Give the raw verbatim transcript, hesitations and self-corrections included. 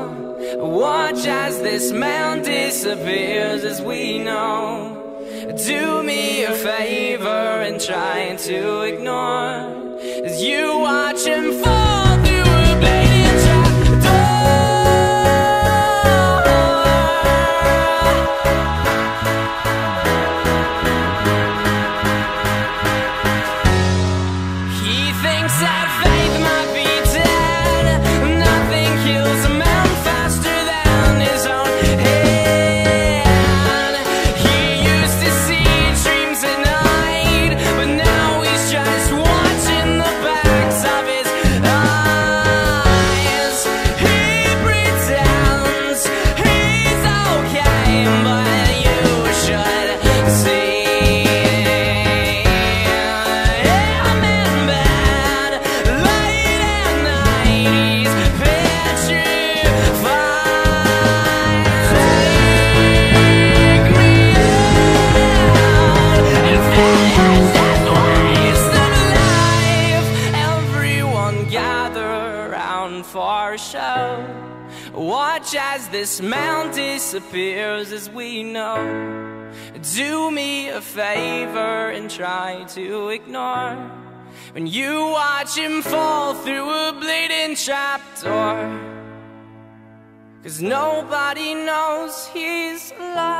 Watch as this man disappears as we know. Do me a favor and try to ignore as you watch him fall through a bladed trapdoor. He thinks that faith might be dead. Nothing kills a man faster than his own head. He used to see dreams at night, but now he's just watching the backs of his eyes. He pretends he's okay, but you should see him in bed late at night. He's petrified. Take me out and finish this waste of life. Everyone gather around for a show. Watch as this man disappears as we know. Do me a favor and try to ignore when you watch him fall through a bleeding trapdoor. 'Cause nobody knows he's alive.